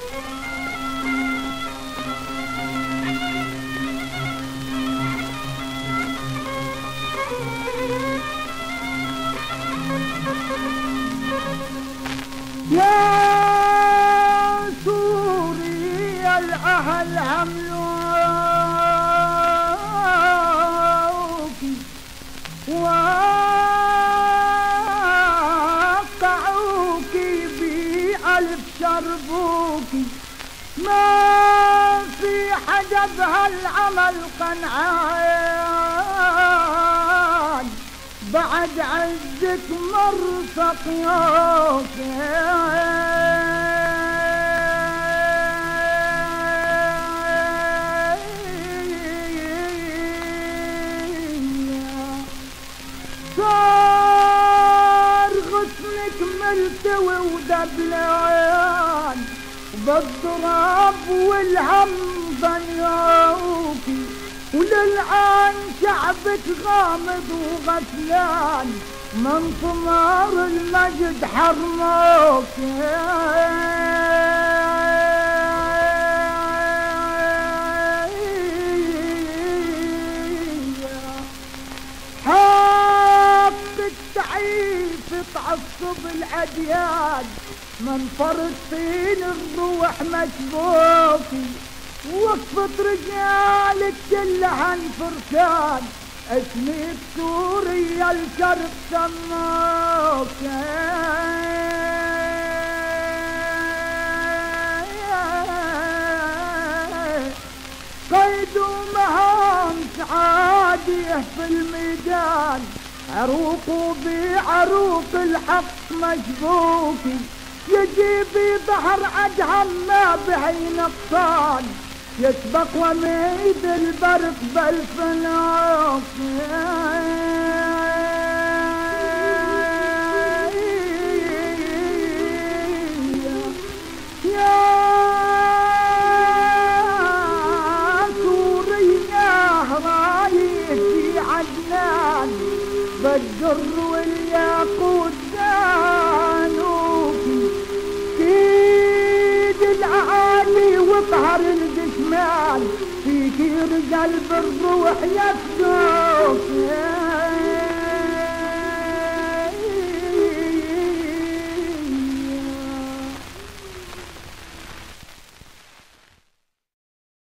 يا سوريا الأهل عملوكي وقعوكي بألف شربوكي، ما في حدا بهالعمل قنعان، بعد عزك مرفق يوسف. صار غصنك ملتوي ودبلان، بالضراب والهم ضنيوكي، وللآن شعبك غامض وغفلان، من ثمار المجد حرموك. حق التعيف تعصب الأديان، من فلسطين الروح مشبوكي، وقفت رجالك كلها انفرسان، اسمك سوريا الكرب سموك. قيد ومهام سعاديه في الميدان، عروق بعروق الحق مشبوكي، يجيب ظهر أدهم ما به نقصان، يسبق وميد البرق بالفلوك. يا سوريا رايح في عدنان، بالدر والياقوت دانوكي، كيد الأعالي وطهر الجسمان، فيكي رجال بالروح يفدوك.